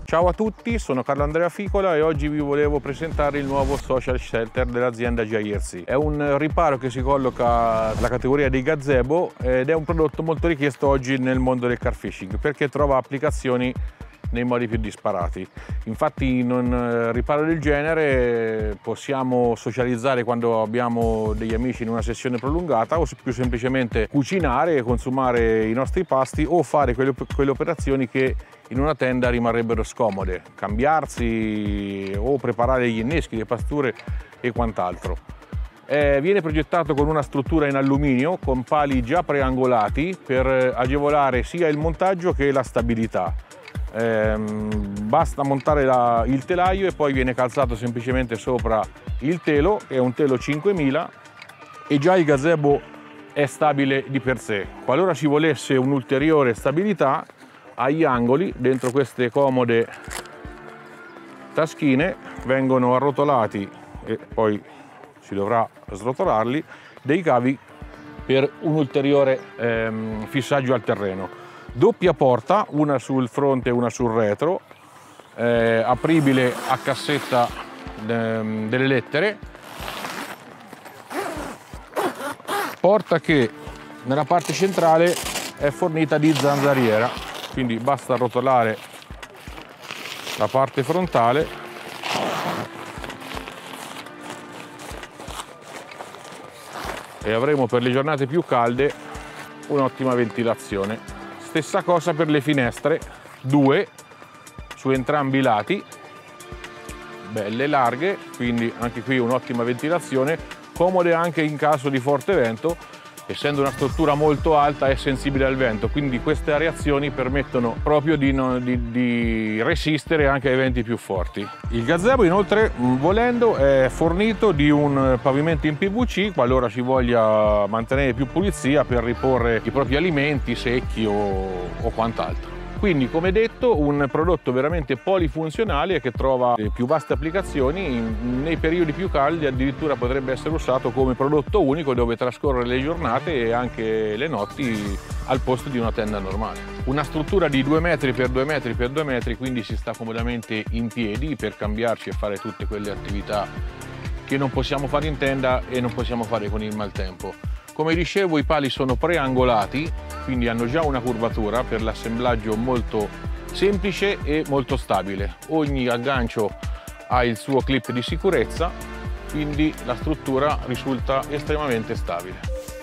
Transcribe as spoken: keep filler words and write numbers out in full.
Ciao a tutti, sono Carlo Andrea Ficola e oggi vi volevo presentare il nuovo social shelter dell'azienda G I R C. È un riparo che si colloca alla categoria dei gazebo ed è un prodotto molto richiesto oggi nel mondo del car fishing perché trova applicazioni nei modi più disparati. Infatti in un riparo del genere possiamo socializzare quando abbiamo degli amici in una sessione prolungata o più semplicemente cucinare e consumare i nostri pasti o fare quelle, quelle operazioni che in una tenda rimarrebbero scomode, cambiarsi o preparare gli inneschi, le pasture e quant'altro. Eh, viene progettato con una struttura in alluminio con pali già preangolati per agevolare sia il montaggio che la stabilità. Eh, basta montare la, il telaio e poi viene calzato semplicemente sopra il telo, che è un telo cinquemila, e già il gazebo è stabile di per sé. Qualora ci volesse un'ulteriore stabilità, agli angoli, dentro queste comode taschine, vengono arrotolati, e poi si dovrà srotolarli, dei cavi per un ulteriore ehm, fissaggio al terreno. Doppia porta, una sul fronte e una sul retro, eh, apribile a cassetta de, delle lettere, porta che nella parte centrale è fornita di zanzariera, quindi basta rotolare la parte frontale e avremo per le giornate più calde un'ottima ventilazione. Stessa cosa per le finestre, due su entrambi i lati, belle larghe, quindi anche qui un'ottima ventilazione, comode anche in caso di forte vento. Essendo una struttura molto alta è sensibile al vento, quindi queste areazioni permettono proprio di, non, di, di resistere anche ai venti più forti. Il gazebo inoltre, volendo, è fornito di un pavimento in P V C qualora ci voglia mantenere più pulizia per riporre i propri alimenti secchi o, o quant'altro. Quindi, come detto, un prodotto veramente polifunzionale e che trova più vaste applicazioni. Nei periodi più caldi addirittura potrebbe essere usato come prodotto unico dove trascorrere le giornate e anche le notti al posto di una tenda normale. Una struttura di due metri per due metri per due metri, quindi si sta comodamente in piedi per cambiarci e fare tutte quelle attività che non possiamo fare in tenda e non possiamo fare con il maltempo. Come dicevo, i pali sono preangolati, quindi hanno già una curvatura per l'assemblaggio molto semplice e molto stabile. Ogni aggancio ha il suo clip di sicurezza, quindi la struttura risulta estremamente stabile.